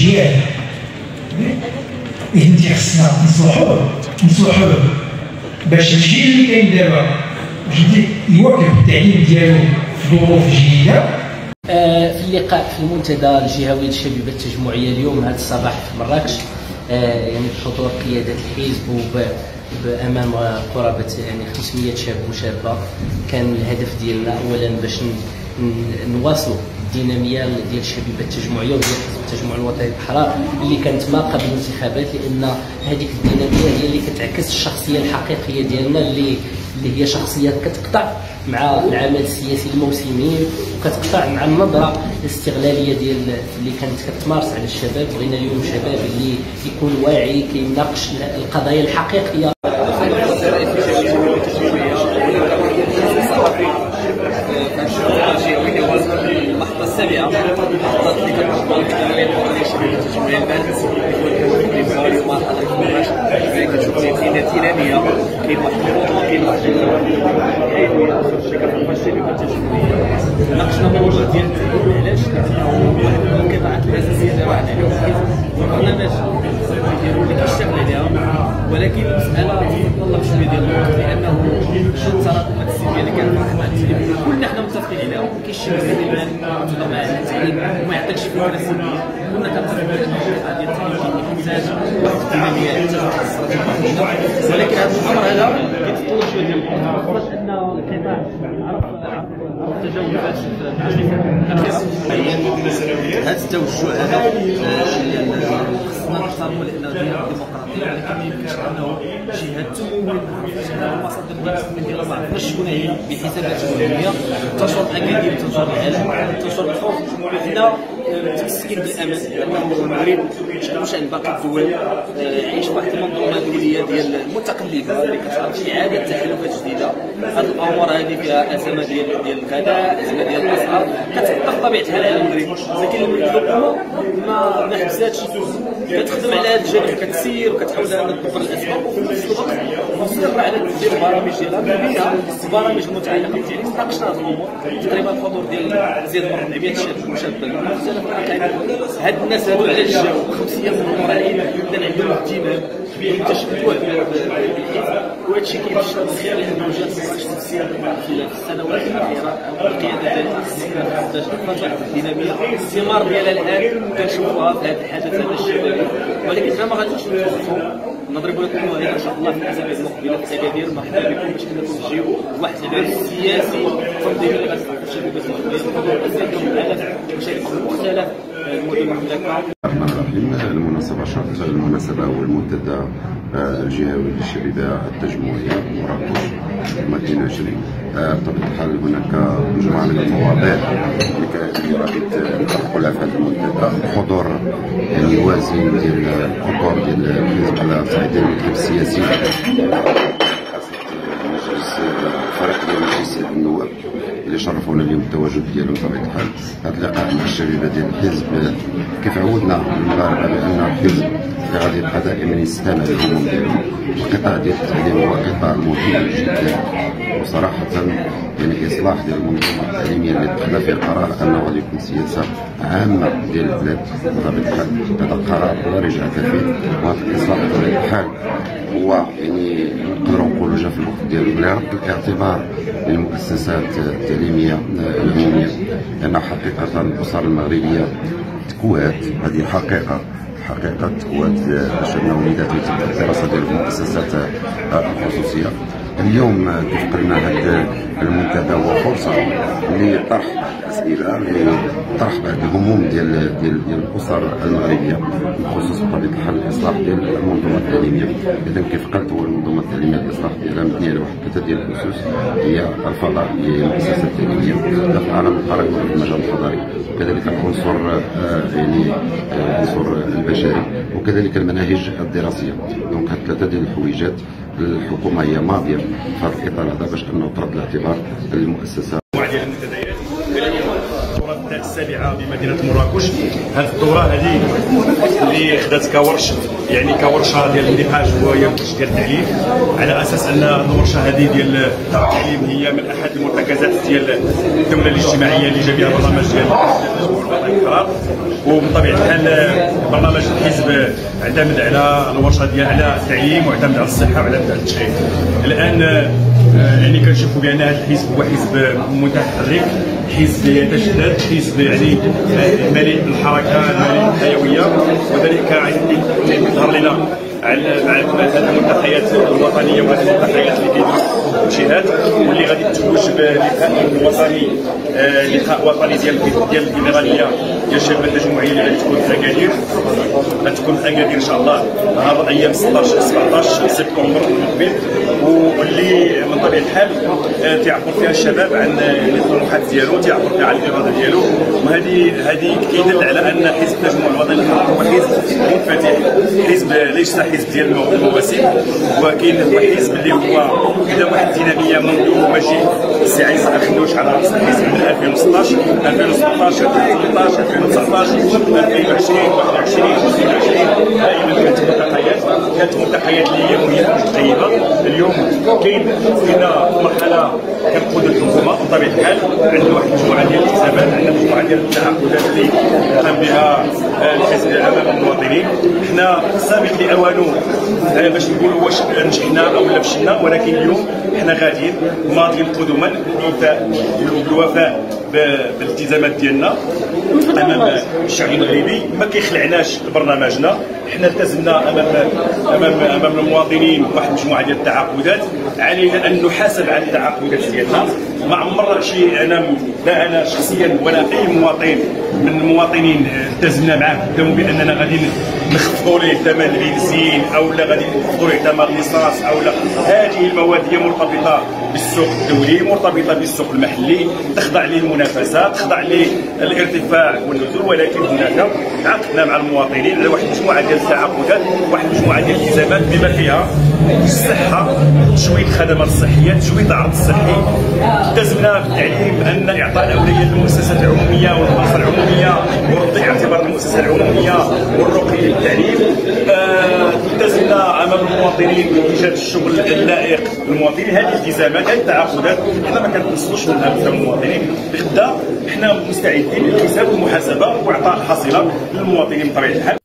الاجيال. اذا خصنا نصلحوه باش الجيل اللي كاين دابا يواكب التعليم ديالو في ظروف جيده. في اللقاء في المنتدى الجهوي للشبيبه التجمعيه اليوم هذا الصباح في مراكش، يعني بحضور قياده الحزب بامام قرابه يعني 500 شاب وشابه، كان الهدف ديالنا اولا باش نواصلوا الديناميه ديال الشبيبه التجمعيه وديال حزب التجمع الوطني الاحرار اللي كانت ما قبل الانتخابات، لان هذيك الديناميه هي اللي كتعكس الشخصيه الحقيقيه ديالنا اللي هي شخصيات كتقطع مع العمل السياسي الموسمي وكتقطع مع النظره الاستغلاليه ديال اللي كانت كتمارس على الشباب. بغينا اليوم شباب اللي يكون واعي كيناقش القضايا الحقيقيه. اللحظة السابعة اللحظات اللي كنقدروا نتكلموا الشبيبة التجمعية البارز اليوم حضرتك في مراكش كتشوف فينا دينامية، كاين واحد الخطوة، كاين واحد الشبيبة التجمعية. ناقشنا الموضوع ديال التعليم، علاش؟ لأنه واحد من القطاعات الأساسية اللي راه عليهم في البرنامج ديالو اللي كيشتغل عليها، ولكن المسألة تتطلب شوية ديال الوقت، لأنه التراكمات السلبية اللي كانت مع التعليم كلنا حنا متفقين عليها، وكاين شي مسائل تنظم على التعليم وما يعطيكش فكرة سلبية. كنا كنتفقوا على أن القطاع ديال التعليم كيحتاج واحد الدينامية، يحتاج واحد الاستراتيجية، ولكن هذا الأمر هذا كيتطلب شوية ديال الوقت، خاصة أن القطاع عرف تجاوزات هذا التوجه هذا خصنا نحترموا لأنه ديمقراطية، ولكن ما يمكنش أنه جهة تمول المصادر ديالها ما عرفناش شكون هي بحسابات مهنية تنشر الأكاذيب، تنشر الإعلام، تنشر الخوف. حنا متمسكين بالأمان لأنه المغرب شأن باقي الدول يعيش واحد المنظومة دولية ديال المتقلبة اللي كتعرف إعادة تحالفات جديدة. هذه الأمور هذه فيها أزمة ديال الغذاء، أزمة ديال الأسعار كتأثر بطبيعة الحال على المغرب، لكن الحكومة ما حبساتش، كتخدم على هذا الجانب، كتسير وكتحاول أنها تدبر الأسباب، وفي نفس الوقت مصر على تدبير البرامج ديالها، منها البرامج المتعلقة بالتعليم. ناقشنا هذه الأمور تقريبا الحضور ديال زيد من 400 شاب وشابة مختلف العقائد. هاد الناس هادو على الجو 5 أيام من المراهين كان عندهم اهتمام بتشبث وهذا الشيء كيفشل من خلال الموجات التفسير في السنوات الأخيرة. القيادة ديال الخطة الدينامية الثمار ديالها الآن كنشوفوها في هذا الحدث هذا الشبابي، ولكن حنا ما غاديش نتوقفوا. نضرب لكم موعد ان شاء الله في الاسابيع المقبله في اكادير. مرحبا بكم باش انكم تجيو واحد العرس سياسي تنظيمي اللي غتستحق الشباب التجمعيه مشاركه مختلف المدن المملكه. الرحمن الرحيم. المناسبة هو المنتدى الجهوي للشبيبة التجمعية مراكش مدينة 20. بطبيعة الحال هناك مجموعة من المواضيع اللي غادي نطرحوا لها في هذا المنتدى بحضور يعني وازن ديال الأطر ديال الحزب على صعيد المكتب السياسي، فريق ديال مجلس النواب اللي شرفونا اليوم التواجد ديالهم. بطبيعة الحال هذا اللقاء مع الشبيبة ديال الحزب كيف عودنا المغاربة بأن الحزب اللي غادي يبقى دائما يستمع للهموم ديالهم. القطاع ديال التعليم هو قطاع مهم جدا، وصراحة يعني إصلاح ديال المنظومة التعليمية اللي اتخذ فيها قرار أنه غادي يكون سياسة عامة ديال البلاد. بطبيعة الحال هذا القرار لا رجعة فيه، وهذا الإصلاح بطبيعة الحال هو يعني نقدروا نقولوا جا في الوقت ديالو لرد الاعتبار للمؤسسات التعليمية العمومية، لأن حقيقة الأسر المغربية تكوات، هذه حقيقة تكوات باش أن وليدات يتم الدراسة ديال المؤسسات الخصوصية. اليوم كيف قلنا هذا المنتدى هو فرصة لطرح أسئلة، لطرح بعض الهموم ديال الأسر المغربية بخصوص بطبيعة الحال الإصلاح ديال المنظومة التعليمية. إذا كيف قلت هو المنظومة التعليمية الإصلاح ديالها مبنية على واحد 3 ديال الأسس، هي الفضاء، هي المؤسسات التعليمية في العالم القريب في المجال الفضائي، وكذلك العنصر يعني العنصر البشري، وكذلك المناهج الدراسية. دونك هاد 3 ديال الحويجات الحكومة هي ماضية في هذا الإطار هذا باش أنه ترد الاعتبار للمؤسسات. ديال المنتديات التراث السابعه بمدينه مراكش. هذه الدوره هذه اللي خدات كورش، يعني كورشه ديال النقاش وهي ورش ديال التعليم، على اساس ان الورشه هذه ديال التعليم هي من احد المرتكزات ديال الدوله الاجتماعيه اللي جا بها برنامج ديال القرار. وبطبيعه الحال برنامج الحزب اعتمد على الورشه ديال على التعليم، واعتمد على الصحه، واعتمد على التشغيل. الان يعني كنشوفوا بان هذا الحزب هو حزب متحرك، حزب يتجدد، حزب يعني مليء بالحركه، مليء بالحيويه، وذلك يظهر لنا مع هذه الملتقيات الوطنيه وهذه الملتقيات اللي كيديروا الجهات، واللي غادي تتوج بلقاء وطني، لقاء وطني ديال الليبراليه ديال الشباب الجمهوريه اللي غادي تكون في اكادير، غتكون في اكادير ان شاء الله نهار ايام 16 17 سبتمبر المقبل، واللي من طبيعه الحال تعبر فيها الشباب عن الطموحات ديالو، تعبر فيها على الاراده ديالو. وهذه كيدل على ان حزب التجمع الوطني هو حزب منفتح، حزب ليس حزب ديال المواسم، ولكن هو حزب اللي هو بدا واحد الديناميه منذ مجيء السي عيسى الخندوش على راس الحزب من 2016 2017 2018 2019 2020 21 22. دائما كانت ملتقيات اللي هي مهمه طيبه. اليوم كاين فينا مرحله كنقودوا الحكومه بطبيعه الحال، عندنا واحد المجموعه ديال الالتزامات، عندنا مجموعه ديال التعاقدات اللي قام بها الحزب امام المواطنين. حنا سابق لاوانه باش نقولوا واش نجحنا او لا فشلنا، ولكن اليوم حنا غاديين ماضيين قدما بالوفاء بالالتزامات ديالنا امام الشعب المغربي. ما كيخلعناش برنامجنا، حنا التزمنا امام المواطنين واحد المجموعه ديال التعاقدات، علينا ان نحاسب على التعاقدات ديالنا. ما عمر لا انا شخصيا ولا اي مواطن من المواطنين التزمنا معاه قدامه باننا غادي نخفضوا ليه ثمن البنزين او لا غادي نخفضوا ليه ثمن الليسانس او لا. هذه المواد هي مرتبطه بالسوق الدولي، مرتبطه بالسوق المحلي، تخضع للمنافسه، تخضع للارتفاع والنزول، ولكن هناك عقدنا مع المواطنين على واحد المجموعه ديال التعاقدات، واحد المجموعه ديال الالتزامات بما فيها الصحه، تشويه الخدمات الصحيه، تشويه العرض الصحي. التزمنا بالتعليم بان اعطاء الاولويه للمؤسسات العموميه والمدارس العموميه ورد اعتبار المؤسسه العموميه والرقي للتعليم. التزمنا امام المواطنين بايجاد الشغل اللائق للمواطنين. هذه الالتزامات، هذه التعاقدات حنا ما كنقصوش منها بزاف المواطنين. بغدا حنا مستعدين للحساب والمحاسبه واعطاء حصيله للمواطنين بطبيعه الحال.